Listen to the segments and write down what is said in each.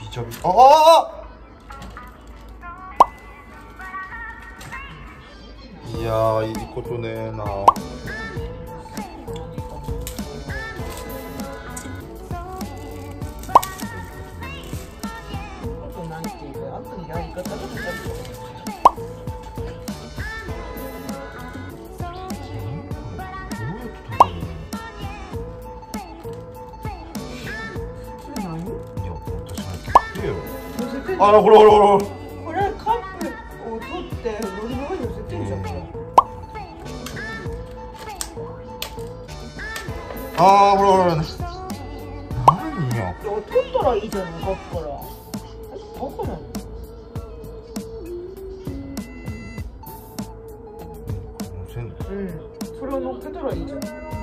ちゃび。ああ。いやー、いいことねえな。あら、ほらほらほら。 これカップを取って海苔の上に乗せてんじゃん。 ああ、ほらほら。何よ。 取ったらいいじゃない、カップから。バカなの？うん、それを乗っけたらいいじゃん。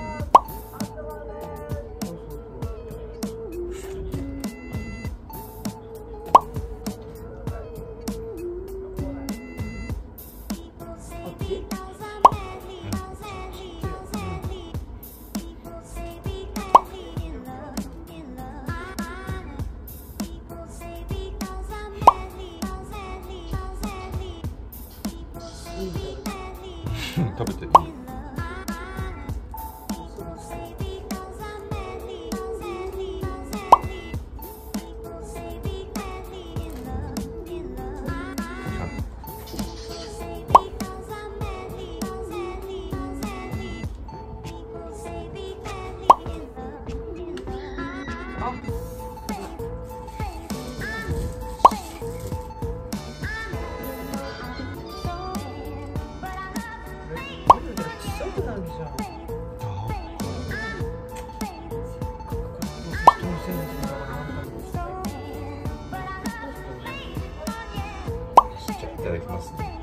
食べていい？いただきますね。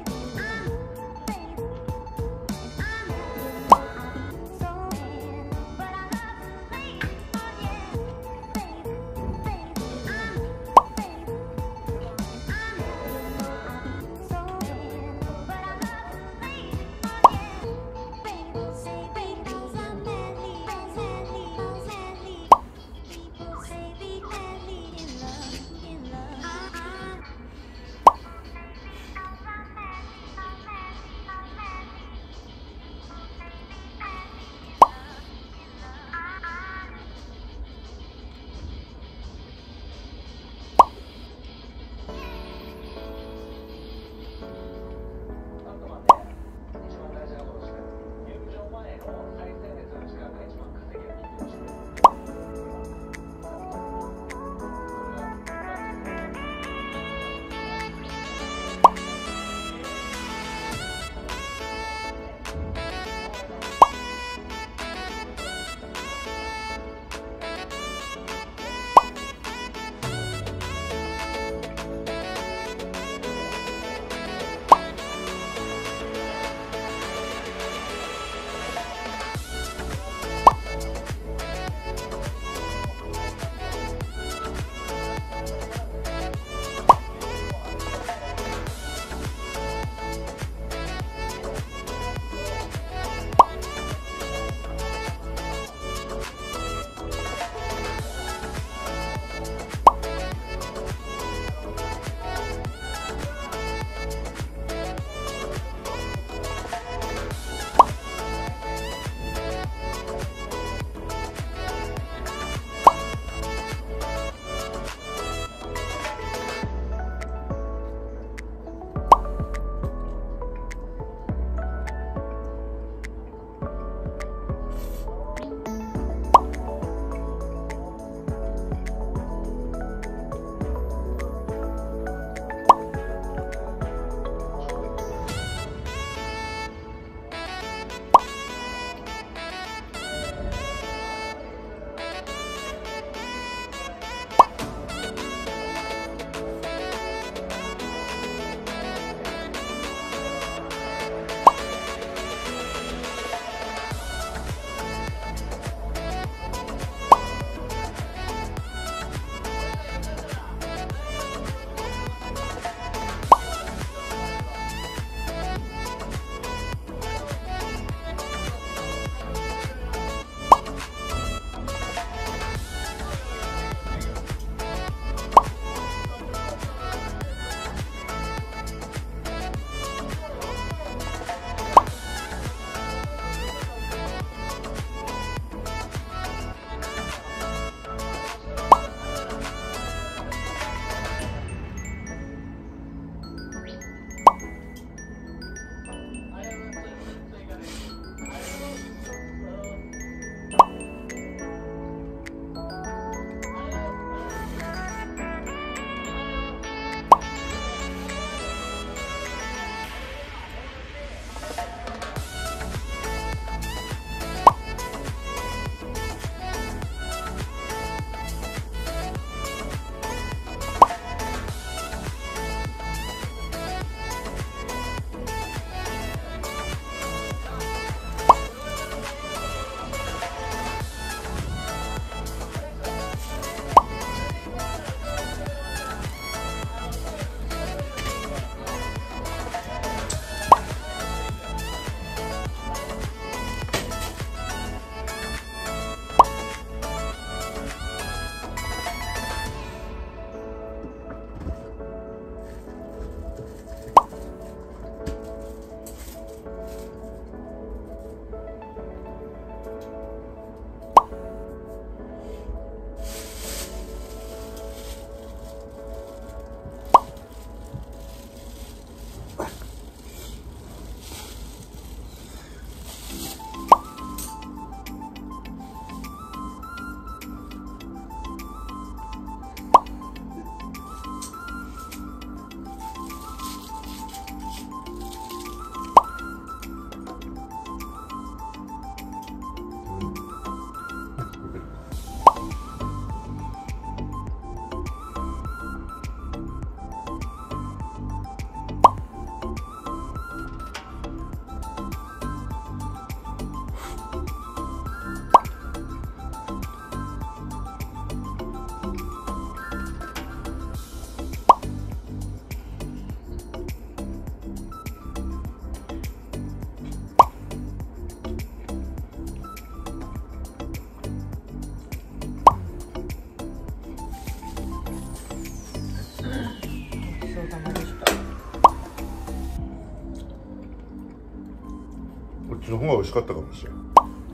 方が美味しかったかもしれない。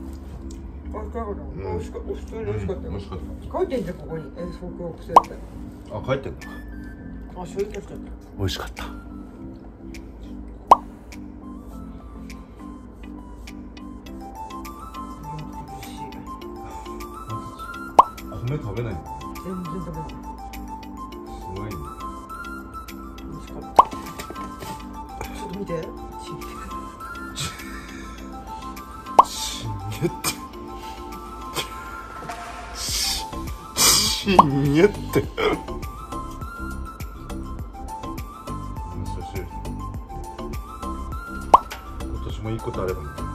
美味しかった。普通に美味しかったよ。 美味しかった。 書いてんじゃん、ここに。北北西って。 あ、帰ってんのか。 あ、醤油足しちゃった。 美味しかった。米食べないの？ 全然食べない。 すごいね。 美味しかった。ちょっと見て。 しんげって。しんげって。今年もいいことあればいい。